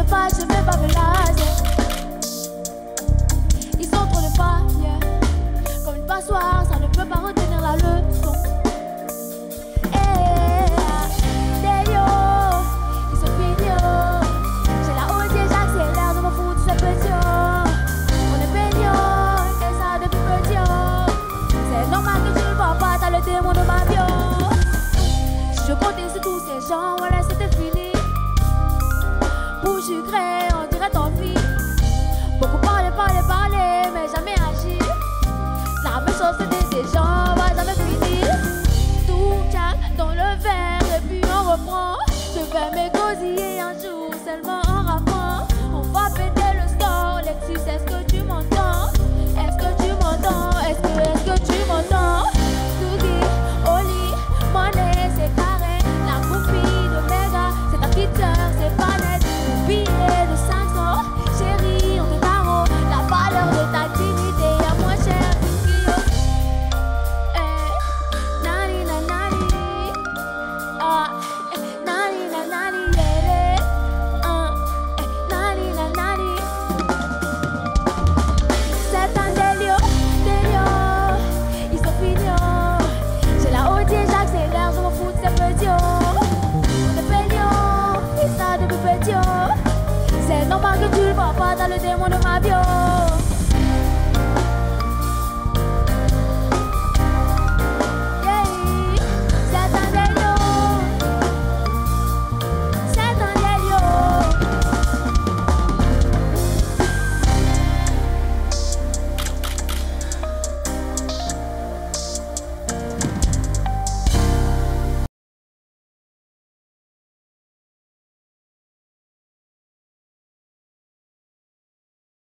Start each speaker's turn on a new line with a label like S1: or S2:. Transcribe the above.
S1: pas, je vais pas me lasser. Ils sont trop de failles, comme une passoire, ça ne peut pas retenir la leçon. Mon de ma vie. Si je comptais sur tous ces gens, voilà c'était fini. Pour sucrer, on dirait ton fils. Beaucoup parler, mais jamais agir. La même chose c'était ces gens, va jamais finir. Tout calme dans le verre et puis on reprend. Je vais m'égosiller un jour seulement en rappant. On va péter le score, Lexus, est-ce que tu m'entends? Est-ce que tu m'entends? Est-ce que tu m'entends? Monnaie, c'est carré, la copie de méga, c'est ta petite sœur, c'est pas net. Billet de 500, chérie, on te tarot. La valeur de ta dignité est moins chère qu'une kilo. Nani na nani, nani na nani, nani na nani. C'est un délire, ils sont fignons. J'ai la haute et j'accélère, je m'en fous de ces petits. On est peignons, et ça depuis petit. C'est normal que tu le vois pas dans le démon de